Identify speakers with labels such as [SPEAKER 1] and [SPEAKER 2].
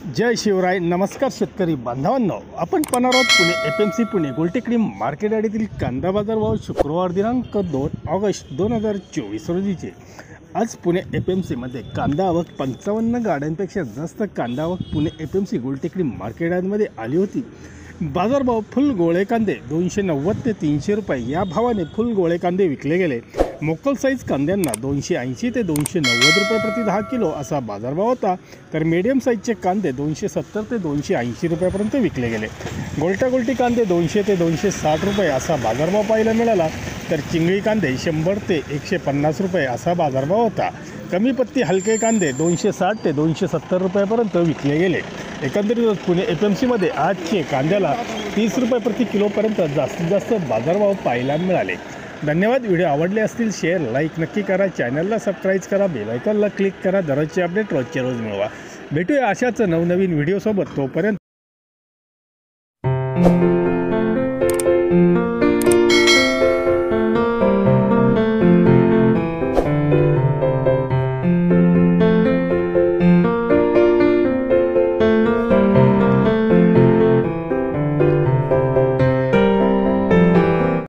[SPEAKER 1] जय शिवराय. नमस्कार शेतकरी बांधवांनो, आपण पाहणार आहोत पुणे FMC पुणे गोलटेकडी मार्केट यार्डातील कांदा बाजार भाव शुक्रवार दिनांक 2 ऑगस्ट 2024 रोजीचे. आज पुणे FMC मध्ये कांदा आवक 55 गाड्यांपेक्षा जास्त कांदा आवक पुणे FMC गोलटेकडी मार्केट यार्डमध्ये आली होती. बाजारभाव फुल गोळे कांदे 290 ते 300 रुपये या भावाने फुल गोळे कांदे विकले गेले. मोकल साईज कांद्यांना 280 ते 290 रुपये प्रति 10 किलो असा बाजारभाव होता, तर मीडियम साईजचे कांदे 270 ते 280 रुपयापर्यंत विकले गेले. गोलटी कांदे 200 ते 260 रुपये असा बाजारभाव पाहायला मिळाला, तर चिंगळी कांदे 100 ते 150 रुपये असा बाजारभाव होता. कमी पत्ती हलके कांदे 260 ते 270 रुपयापर्यंत विकले गेले. एकंदरीत पुणे FMC मध्ये आजचे कांद्याला 30 रुपये प्रति किलोपर्यंत जास्तीत जास्त बाजारभाव पाहायला मिळाले. धन्यवाद. व्हिडिओ आवडले असतील शेअर लाईक नक्की करा, चॅनलला सबस्क्राईब करा, बेल आयकॉनला क्लिक करा. दररोजचे अपडेट रोजच्या रोज मिळवा. भेटूया अशाच नवनवीन व्हिडिओसोबत. तोपर्यंत